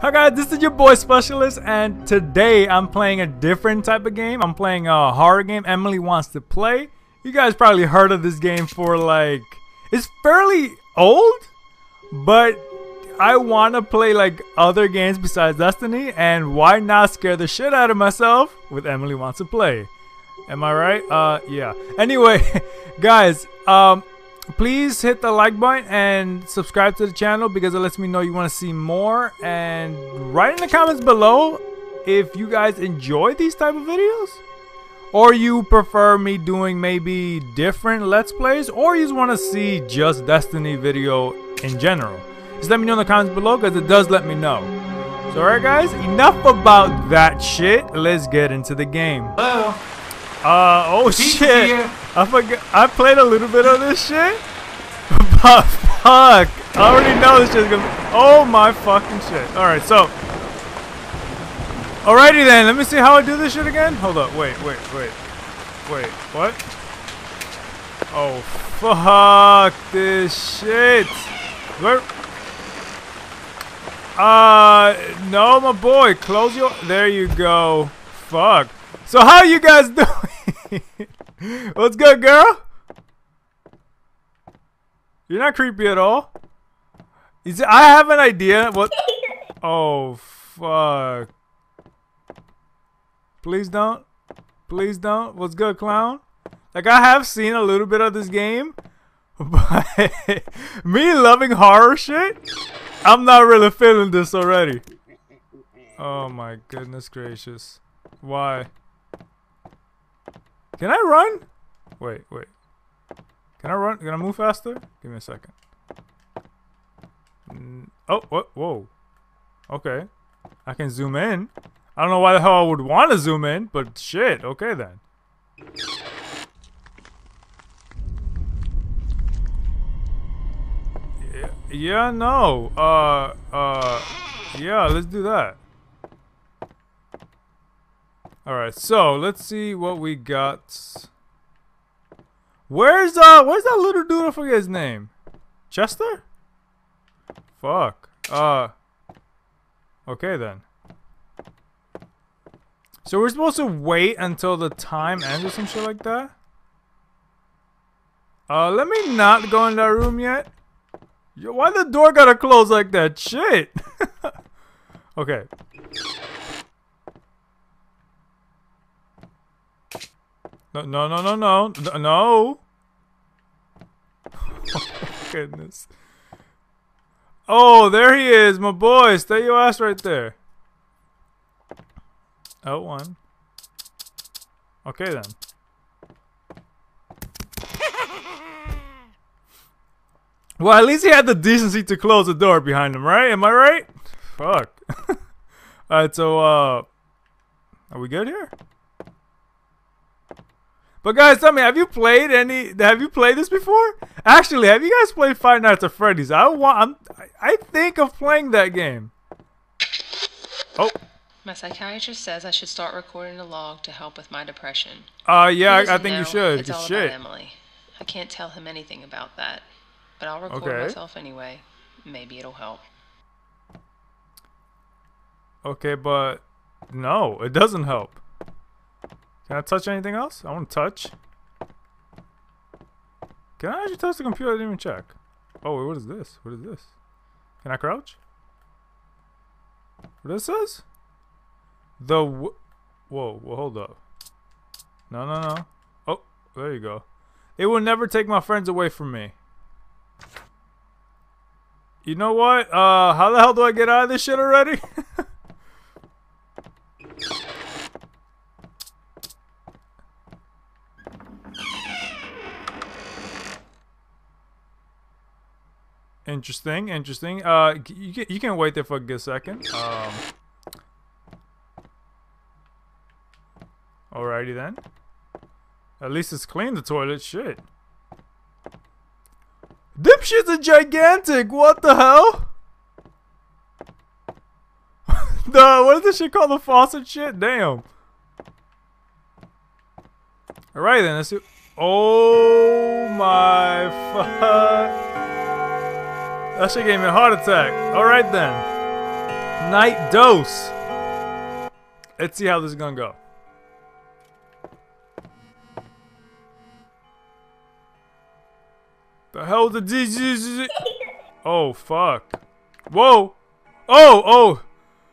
Hi guys, this is your boy Specialist, and today I'm playing a different type of game. I'm playing a horror game Emily wants to play. You guys probably heard of this game for like, it's fairly old, but I want to play like other games besides Destiny, and why not scare the shit out of myself with Emily wants to play. Am I right? Yeah. Anyway, guys, please hit the like button and subscribe to the channel because it lets me know you want to see more, and write in the comments below if you guys enjoy these type of videos, or you prefer me doing maybe different let's plays, or you just want to see just Destiny video in general. Just let me know in the comments below because it does let me know. So alright guys, enough about that shit, let's get into the game. Hello. Oh shit, I forgot, I played a little bit of this shit, but fuck, I already know this shit's gonna be, oh my fucking shit. Alright, so, alrighty then, let me see how I do this shit again. Hold up, wait, what? Oh fuck this shit. Where? No my boy, close your, there you go, fuck. So how you guys doing? What's good, girl? You're not creepy at all. I have an idea. What? Oh, fuck. Please don't. Please don't. What's good, clown? Like, I have seen a little bit of this game, but me loving horror shit, I'm not really feeling this already. Oh my goodness gracious. Why? Can I run? Wait. Can I run? Can I move faster? Give me a second. Oh, what? Whoa. Okay. I can zoom in. I don't know why the hell I would want to zoom in, but shit. Okay then. Yeah, no. Yeah, let's do that. Alright, so let's see what we got. Where's that little dude? I forget his name. Chester? Fuck. Okay then. So we're supposed to wait until the time ends or some shit like that? Let me not go in that room yet. Yo, why the door gotta close like that? Shit! Okay. No. Oh, goodness. Oh, there he is, my boy. Stay your ass right there. Oh, one. Okay, then. Well, at least he had the decency to close the door behind him, right? Am I right? Fuck. Alright, so, are we good here? But guys, tell me, have you played this before? Actually, have you guys played Five Nights at Freddy's? I think of playing that game. Oh. My psychiatrist says I should start recording a log to help with my depression. Yeah, I think you should. It's all about Emily. I can't tell him anything about that, but I'll record myself anyway. Maybe it'll help. Okay, but no, it doesn't help. Can I touch anything else? I want to touch. Can I actually touch the computer? I didn't even check. Oh, wait, what is this? What is this? Can I crouch? What this says? Whoa, hold up. No. Oh, there you go. It will never take my friends away from me. You know what? How the hell do I get out of this shit already? Interesting. You can wait there for a good second. Alrighty then. At least it's clean, the toilet. Shit. Dipshits are gigantic. What the hell? What is this shit called? The faucet shit? Damn. Alright then. Let's see. Oh my fuck. That shit gave me a heart attack. Alright then. Night dose. Let's see how this is gonna go. The hell the DZ? Oh fuck! Whoa! Oh!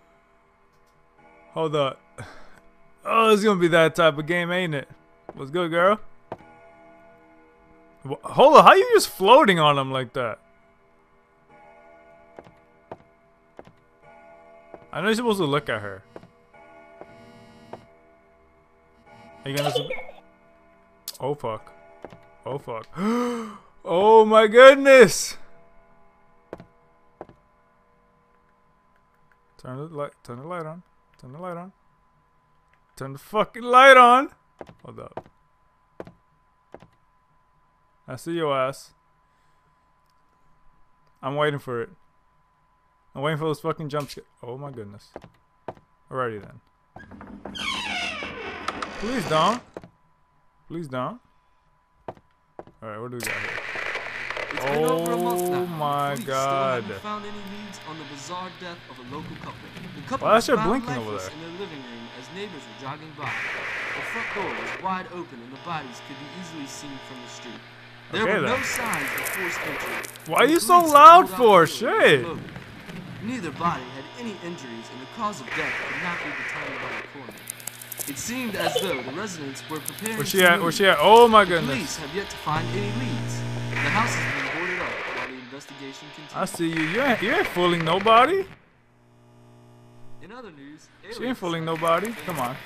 Hold up. Oh, it's gonna be that type of game, ain't it? What's good, girl? Hold on, how you just floating on him like that? I know you're supposed to look at her. Are you gonna oh fuck. Oh fuck. Oh my goodness! Turn the light on. Turn the light on. Turn the fucking light on! Hold up. I see your ass. I'm waiting for it. I'm waiting for those fucking jump scares. Oh my goodness. Alrighty then. Please don't. Please don't. Alright, what do we got here? It's been over a month now. My Police God. still haven't found any leads on the bizarre death of a local couple. The couple Why is was there found blinking over lifeless there? in their living room as neighbors were jogging by. The front door was wide open and the bodies could be easily seen from the street. There Okay, were then. no signs of forced entry. Why are you The so police had loud ruled out for? the killer as Shit. a motive. Neither body had any injuries and the cause of death could not be determined by the coroner. It seemed as though the residents were preparing Where's to she at? move. Where's she at? Oh my The goodness. police have yet to find any leads. The house has been boarded up while the investigation continues. I see you. You ain't fooling nobody. In other news, She ain't fooling nobody. Come on.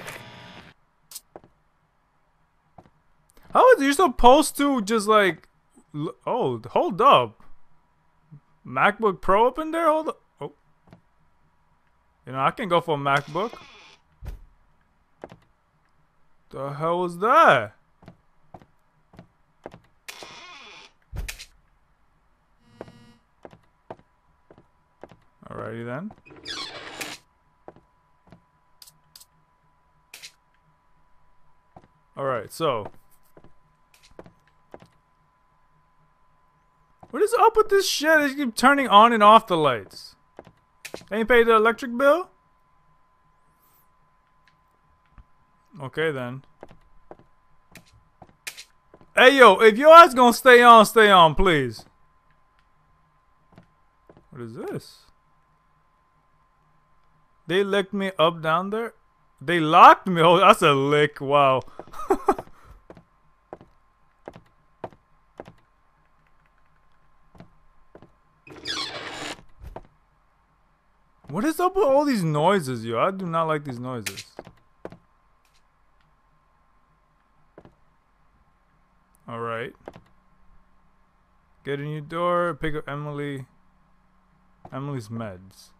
How is you supposed to just like? Oh, hold up. MacBook Pro up in there? Hold up. Oh. You know I can go for a MacBook. The hell was that? Alrighty then. Alright, so. What is up with this shit? They keep turning on and off the lights. They ain't paid the electric bill? Okay then. Hey yo, if your ass gonna stay on, please. What is this? They licked me up down there? They locked me. Oh, that's a lick. Wow. What is up with all these noises, yo? I do not like these noises. Alright. Get in your door, pick up Emily's meds.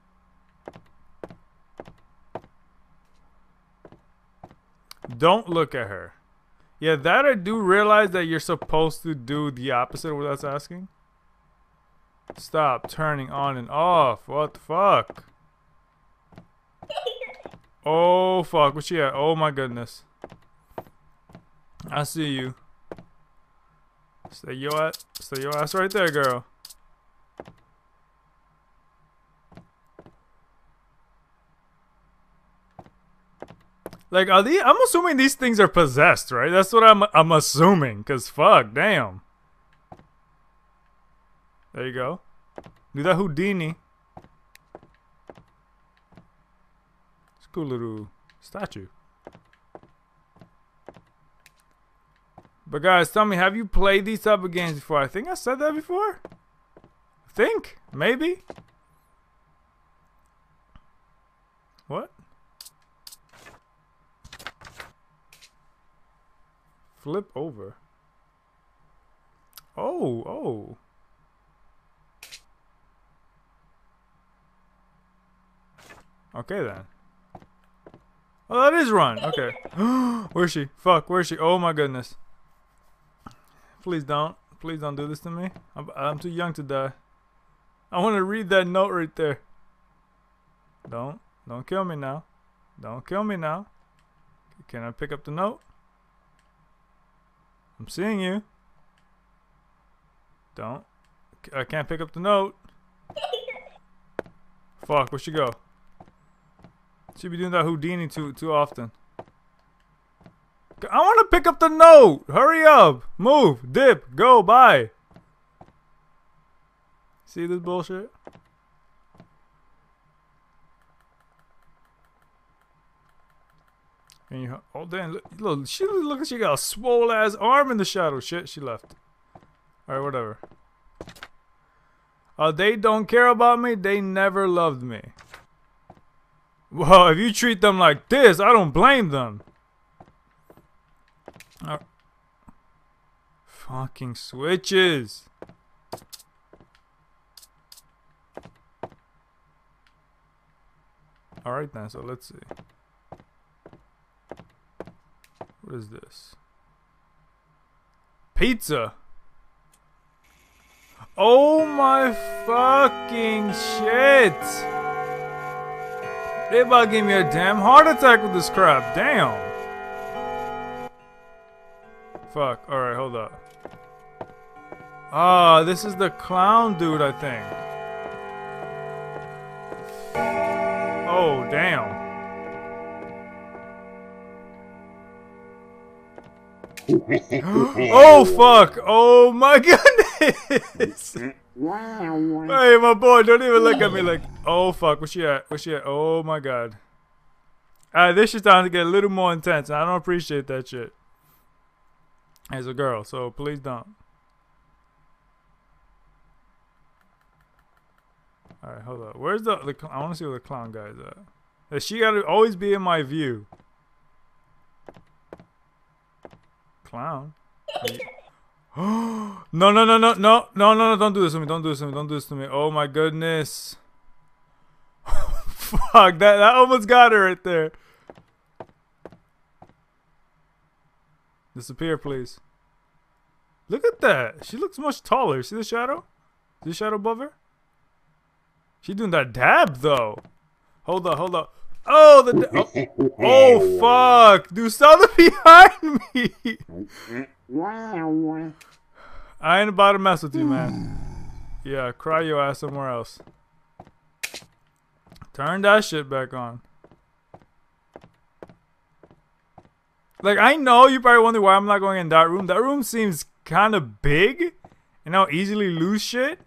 Don't look at her. Yeah, that I do realize that you're supposed to do the opposite of what that's asking. Stop turning on and off. What the fuck? Oh fuck, where's she at? Oh my goodness. I see you. Stay your ass right there, girl. Like, are these? I'm assuming these things are possessed, right? That's what I'm assuming. Cause fuck, damn. There you go. Do that Houdini. It's a cool little statue. But guys, tell me, have you played these type of games before? I think I said that before. I think, maybe. What? Flip over. Oh. Okay then. Oh, that is run. Okay. Where's she? Fuck, where's she? Oh my goodness. Please don't. Please don't do this to me. I'm too young to die. I want to read that note right there. Don't kill me now. Don't kill me now. Can I pick up the note? I'm seeing you. Don't. I can't pick up the note. Fuck, where'd she go? She be doing that Houdini too often. I want to pick up the note. Hurry up. Move. Dip. Go. Bye. See this bullshit? And you, oh damn! Look, look, she got a swole ass arm in the shadow. Shit, she left. All right, whatever. They don't care about me. They never loved me. Well, if you treat them like this, I don't blame them. Fucking switches. Alright then, so let's see. What is this? Pizza. Oh my fucking shit. They about to give me a damn heart attack with this crap. Damn. Fuck. Alright, hold up. Ah, this is the clown dude, I think. Oh, damn. Oh, fuck. Oh, my goodness. Hey, my boy, don't even look at me like, oh, fuck. Where's she at? Where's she at? Oh, my God. This shit's starting to get a little more intense. I don't appreciate that shit. As a girl, so please don't. Alright, hold up. Where's the I want to see where the clown guy is at. She gotta always be in my view. Clown? No, no, no, no, no, no, no, no, don't do this to me, don't do this to me, don't do this to me. Oh my goodness. Fuck, that almost got her right there. Disappear, please. Look at that. She looks much taller. See the shadow? See the shadow above her? She doing that dab though. Hold up, hold up. Oh, oh fuck. Dude, stop behind me. I ain't about to mess with you, man. Yeah, cry your ass somewhere else. Turn that shit back on. Like, I know you probably wonder why I'm not going in that room. That room seems kind of big. And I'll easily lose shit.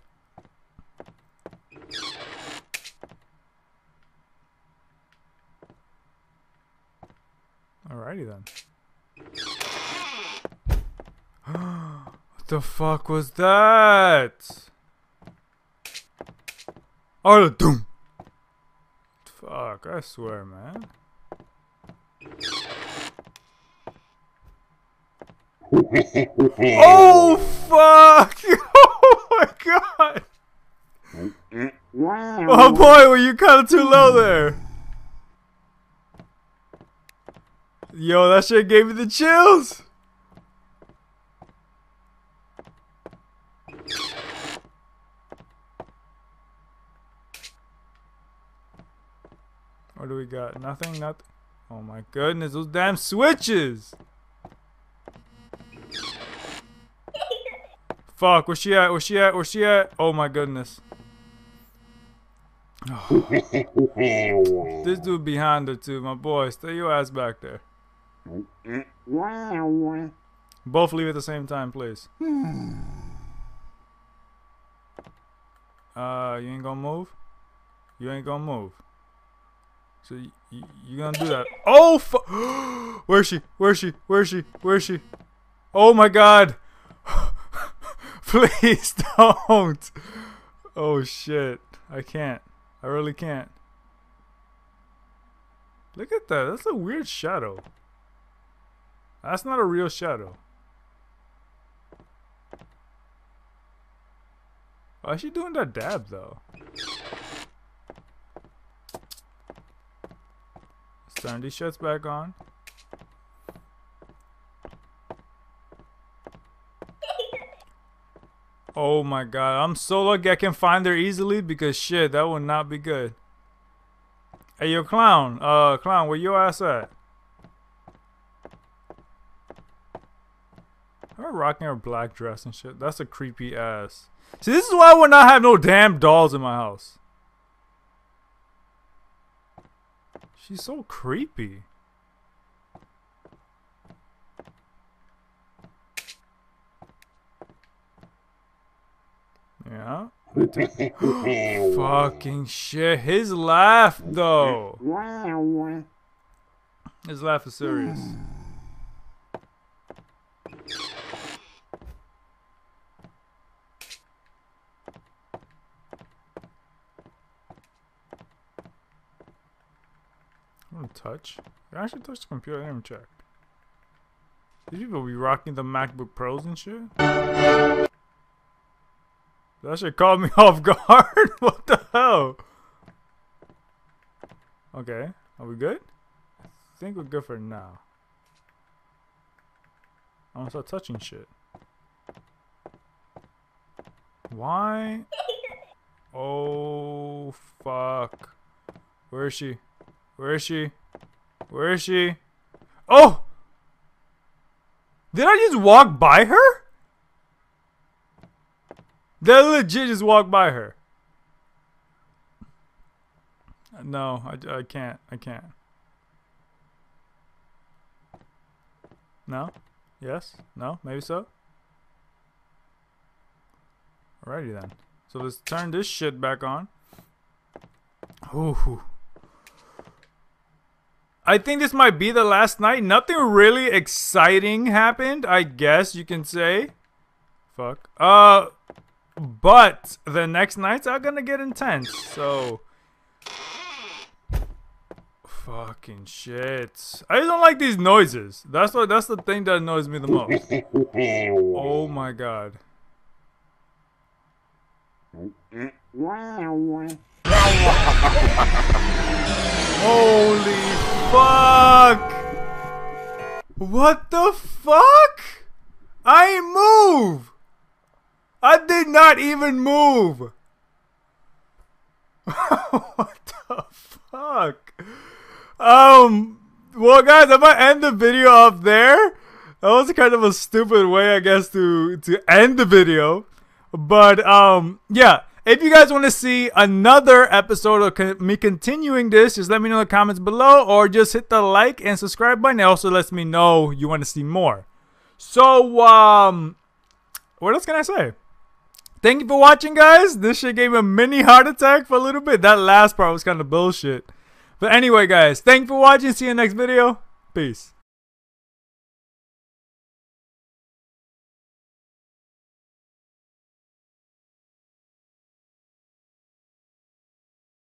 Alrighty then. What the fuck was that? Oh, doom. Fuck, I swear, man. Oh fuck! Oh my god! Oh boy, were you kind of too low there? Yo, that shit gave me the chills. What do we got? Nothing, nothing. Oh my goodness, those damn switches! Fuck, where's she at? Where's she at? Where's she at? Oh my goodness. Oh. This dude behind her too, my boy. Stay your ass back there. Both leave at the same time, please. You ain't gonna move? You ain't gonna move. So you gonna do that? Oh fuck! Where's she? Where's she? Where's she? Where's she? Oh my god! Please don't! Oh shit! I can't. I really can't. Look at that. That's a weird shadow. That's not a real shadow. Why is she doing that dab though? Let's turn these shits back on. Oh my god, I'm so lucky I can find her easily because shit, that would not be good. Hey yo, clown, clown, where your ass at? Her rocking her black dress and shit. That's a creepy ass. See, this is why I would not have no damn dolls in my house. She's so creepy. Yeah. Fucking shit. His laugh, though. His laugh is serious. I'm gonna touch. I actually touched the computer. I didn't even check. These people be rocking the MacBook Pros and shit. That shit caught me off guard. What the hell? Okay, are we good? I think we're good for now. I'm gonna start touching shit. Why? Oh, fuck. Where is she? Where is she? Where is she? Oh! Did I just walk by her? Did I legit just walk by her? No, I can't. I can't. No? Yes? No? Maybe so? Alrighty then. So let's turn this shit back on. Ooh. I think this might be the last night. Nothing really exciting happened, I guess you can say. Fuck. But the next nights are gonna get intense, so fucking shit. I just don't like these noises. That's the thing that annoys me the most. Oh my god. Holy fuck! What the fuck? I ain't move! I did not even move! What the fuck? Well guys, I'm gonna end the video off there. That was kind of a stupid way, I guess, to end the video. But, yeah. If you guys want to see another episode of me continuing this, just let me know in the comments below, or just hit the like and subscribe button. It also lets me know you want to see more. So, what else can I say? Thank you for watching, guys. This shit gave me a mini heart attack for a little bit. That last part was kind of bullshit. But anyway, guys, thank you for watching. See you in the next video. Peace.